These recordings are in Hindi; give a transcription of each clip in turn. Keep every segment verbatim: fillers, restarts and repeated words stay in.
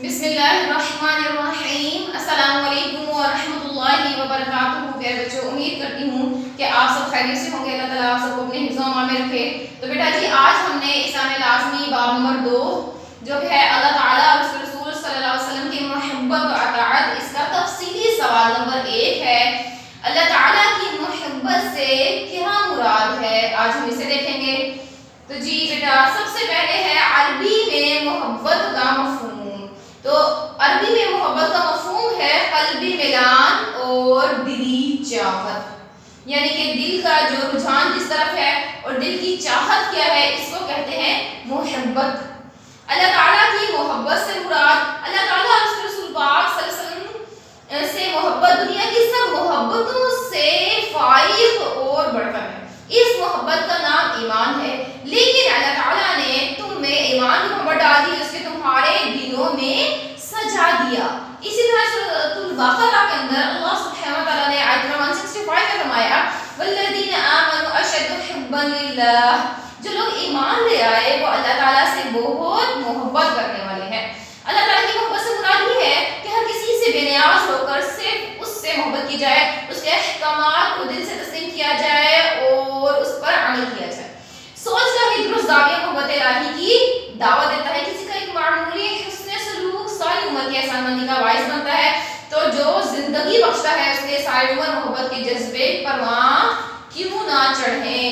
बिस्मिल्लाहिर्रहमानिर्रहीम। अस्सलामु अलैकुम व रहमतुल्लाहि व बरकातुहू। प्यारे बच्चों, उम्मीद करती हूँ कि आप सब खैरियत से होंगे। अल्लाह ताला आप सबको अपने हिफ्ज़ व अमान में रखे। तो बेटा जी, आज हमने इस्लाम लाज़मी बाब नंबर दो जो है अल्लाह ताला और उसके रसूल सल्लल्लाहु अलैहि वसल्लम की मोहब्बत और अताअत, इसका तफसीली सवाल नंबर एक है, अल्लाह ताला की मोहब्बत से क्या मुराद है, आज हम इसे देखेंगे। तो जी बेटा, सबसे पहले है अरबी में मोहब्बत का मफ़हूम। तो अरबी में मोहब्बत का मफ़हूम है क़ल्बी मिलान और दिली चाहत, यानी कि दिल का जो रुझान जिस तरफ है और दिल की चाहत क्या है, इसको कहते हैं मोहब्बत। अल्लाह ताला की मोहब्बत से मुराद अल्लाह ताला और उसके रसूल पाक सल्लल्लाहु अलैहि वसल्लम से मोहब्बत दुनिया की सब मोहब्बतों से फाइक और बढ़कर है। इस मोहब्बत का नाम ईमान है, लेकिन अल्लाह ताला ने तुम में ईमान की मोहब्बत डाल दी, उसके तुम्हारे दिलों में सजा दिया। इसी तरह सूरह बकरा के अंदर अल्लाह सुब्हानहू व तआला ने आयत नंबर एक सौ पैंसठ में फरमाया, वल्लज़ीना आमनू अशद्दु हुब्बन लिल्लाह, जो लोग ईमान ले आए वो अल्लाह ताला से बहुत मोहब्बत करने वाले हैं। अल्लाह ताला की मोहब्बत से मुराद ये है कि हर किसी से बेनियाज होकर सिर्फ उससे मोहब्बत की जाए, उसके अहकामात को दिल से तस्लीम किया जाए और उस पर अमल किया जाए। सोच का ही दुरुस्त दाविया मोहब्बत इलाही की दावत देता है। किसी का एक मामूली हुस्न सलूक सारी उम्र की एहसानमंदी का बाइस बनता है, तो जो जिंदगी बख्शता है उसके सारी उम्र मोहब्बत के जज्बे परवां क्यों ना चढ़े।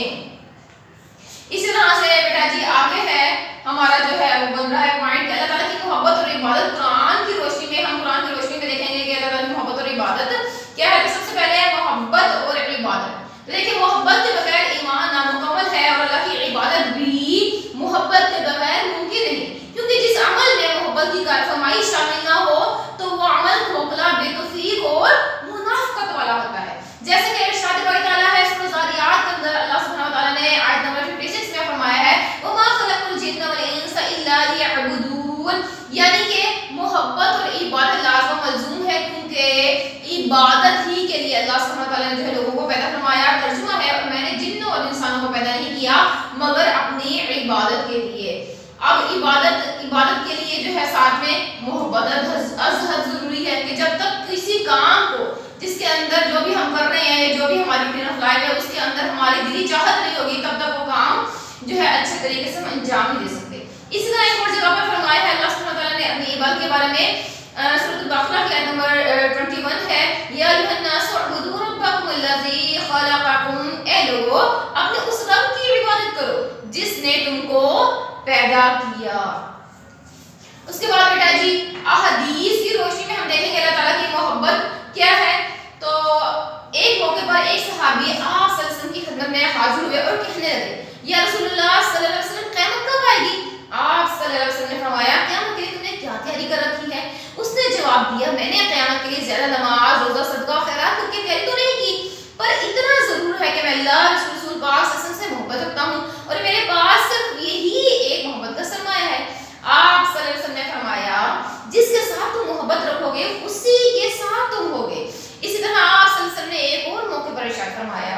इसी तरह से बेटा जी आगे है हमारा जो है वो बन रहा है पॉइंट, अल्लाह ताला की मोहब्बत और इबादत कुरान की रोशनी में। हम कुरान की रोशनी में देखेंगे कि अल्लाह ताला की मोहब्बत और इबादत क्या है। तो सबसे पहले है मोहब्बत और इबादत। तो देखिए, मोहब्बत के बगैर ईमान नामुकम्मल है और अल्लाह की इबादत भी मोहब्बत के बगैर मुमकिन नहीं, क्योंकि जिस अमल में मोहब्बत की कारफरमाई शामिल ना हो तो वो अमल खोखला, बेतौफीक और मुनाफिकत वाला होता है। जैसे कि इरशाद बारी ताला है सूरह ज़ारियात के अंदर अल्लाह सुब्हानहू व तआला ने आयत नंबर छप्पन में फरमाया है, वमा खलक़ुल जिन्ना वल इंसा इल्ला लियअबुदून, यानी कि मोहब्बत और इबादत लाज़िम मलज़ूम है, क्योंकि इबादत ही के लिए अल्लाह सुब्हानहू व तआला ने जो है लोगों को पैदा फरमाया। तर्जुमा है, और मैंने जिन्नों और इंसानों को पैदा नहीं किया मगर अपनी इबादत के लिए। अब इबादत इबादत के लिए जो है साथ में मोहब्बत अज़हद जरूरी है कि जब तक किसी काम को जिसके अंदर जो भी हम कर रहे हैं, जो भी हमारी रूटीन ऑफ लाइफ है, उसके अंदर हमारी दिली चाहत नहीं होगी, तब तक वो काम जो है अच्छे तरीके से हम अंजाम नहीं दे सकते। इसी तरह एक और जगह पर फरमाया है अल्लाह सुब्हानहू व तआला ने अपनी इबादत के बारे में, सूरह बकरा की आयत नंबर इक्कीस है, या अय्युहन्नासु उअ्बुदू रब्बकुमुल्लज़ी खलक़कुम, ए लोगों अपने उस रब की इबादत करो जिसने तुमको पैदा किया। उसके बाद बेटा जी अहदीस की रोशनी में हम देखेंगे अल्लाह ताला की मोहब्बत क्या है। तो एक मौके पर एक सहाबी आप सल्लल्लाहु अलैहि वसल्लम की खिदमत में हाजिर हुए और कहने लगे, या रसूलुल्लाह सल्लल्लाहु अलैहि वसल्लम क़यामत कब आएगी। आप सल्लल्लाहु अलैहि वसल्लम ने फरमाया, क़यामत के लिए तुमने क्या तैयारी कर रखी है। उसने जवाब दिया, मैंने क़यामत के लिए ज़्यादा नमाज, रोज़ा, सदका, खैरात करके तैयारी तो नहीं की, पर इतना ज़रूर है कि मैं अल्लाह रसूल पाक सल्लल्लाहु अलैहि वसल्लम से मोहब्बत रखता हूँ और मेरे पास सिर्फ यही एक मोहब्बत का सरमाया है। आप सल्लल्लाहु अलैहि वसल्लम ने फरमाया, जिसके साथ तुम मोहब्बत रखोगे उसी के साथ तुम होगे। इसी तरह आप सल्लल्लाहु अलैहि वसल्लम ने एक और मौके पर इरशाद फरमाया,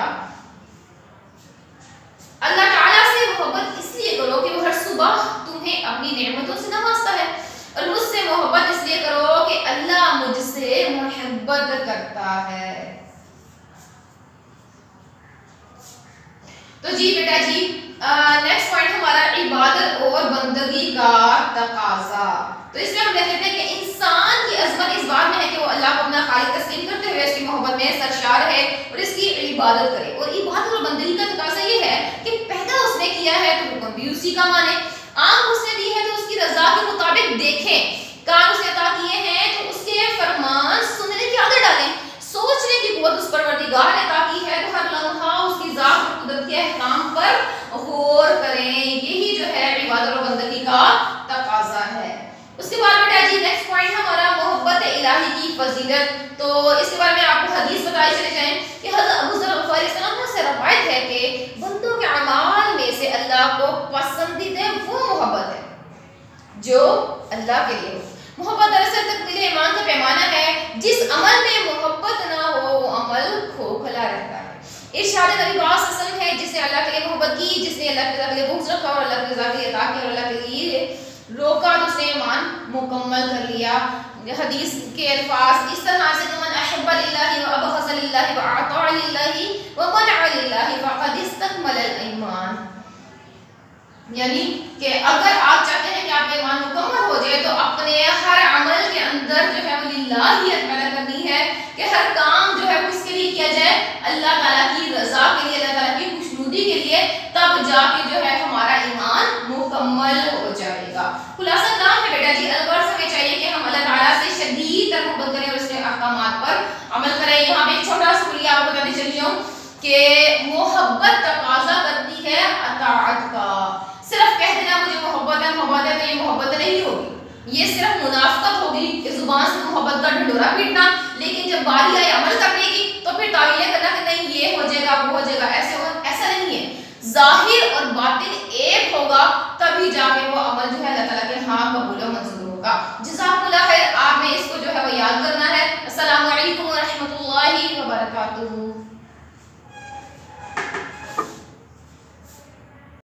अल्लाह ताला से मोहब्बत इसलिए करो कि वो हर सुबह तुम्हें अपनी नेमतों से नवाजता है, और मुझसे मोहब्बत इसलिए करो कि अल्लाह मुझसे मोहब्बत करता है। तो जी बेटा जी नेक्स्ट पॉइंट हमारा इबादत और बंदगी का तकाजा। तो इसमें हम देख लेते हैं कि इंसान की अजमत इस बात में है कि वो अल्लाह को अपना खालिक तस्लीम करते हुए इसकी मोहब्बत में सरशार है और इसकी इबादत करे। और इबादत और बंदगी का तकाजा ये है कि पैदा उसने किया है तो हुक्म भी उसी का माने, आँख उसने दी है तो उसकी रजा के मुताबिक देखें, कान उसने अता किए हैं तो उसके फरमान सुनने की आदत डालें, सोचने की कुव्वत उस परवरदिगार ने अता की है तो हर लम्हा उसकी जात और कुदरत के अहकाम पर गौर करें। यही जो है इबादत और बंदगी का तकाजा है। उसके बाद बेटा जी नेक्स्ट पॉइंट हमारा मोहब्बत इलाही की फजीलत। तो इसके बारे में आपको हदीस बताई चले जाएं कि हज़रत अबू ज़र ग़िफ़ारी से रवायत है कि बंदों के अमाल में से अल्लाह को पसंदीदा वो मोहब्बत है जो अल्लाह के लिए हो। मोहब्बत दरअसल तकमील ईमान का पैमाना है, जिस अमल में मोहब्बत ना हो वो अमल खोखला रहता है। इरशाद नबी पाक सल्लल्लाहु अलैहि वसल्लम है, जिसने अल्लाह के लिए मोहब्बत की, जिसने अल्लाह के लिए बुग़्ज़ रखा और अल्लाह के लिए अता किया और अल्लाह के लिए रोका तो उसने ईमान मुकम्मल कर लिया। हदीस के अल्फाज इस तरह से मन अहब्बा लिल्लाहि व अबग़ज़ लिल्लाहि व अता लिल्लाहि व मनअ लिल्लाहि फ़क़द इस्तकमल अल ईमान। यानी कि अगर आप चाहते हैं कि आपका ईमान मुकम्मल हो जाए तो अपने हर अमल के अंदर जो है वो लिल्लाहियत पैदा करनी है कि हर काम जो है वो इसके लिए किया जाए अल्लाह ताला की रज़ा के लिए, अल्लाह ताला की खुशनुदी के लिए, तब जाके जो है हमारा ईमान मुकम्मल हो जाएगा। खुलासा काम है बेटा जी, अलवर हमें चाहिए कि हम अल्लाह ताला से शदीद मोहब्बत करें और उसके अहकामात पर अमल करें। यहाँ पे एक छोटा सा खुलिया आपको बताते चली जाऊं कि मोहब्बत तकाजा करती है अताअत का। सिर्फ कह देना मुझे मोहब्बत है मोहब्बत है तो ये मोहब्बत नहीं होगी, ये सिर्फ मुनाफकत होगी कि जुबान से मोहब्बत का ढिंढोरा पीटना, लेकिन जब बारी आए अमल करने की तो फिर तावीलें करना कि नहीं ये हो जाएगा वो हो जाएगा ऐसे हो, ऐसा नहीं है। जाहिर और बातिन एक होगा तभी जाके वो अमल जो है अल्लाह ताला के हाँ कबूल और मंजूर होगा। जज़ाकुमुल्लाह खैर, आपने इसको जो है वो याद करना है। अस्सलामु अलैकुम व रहमतुल्लाहि व बरकातुहू।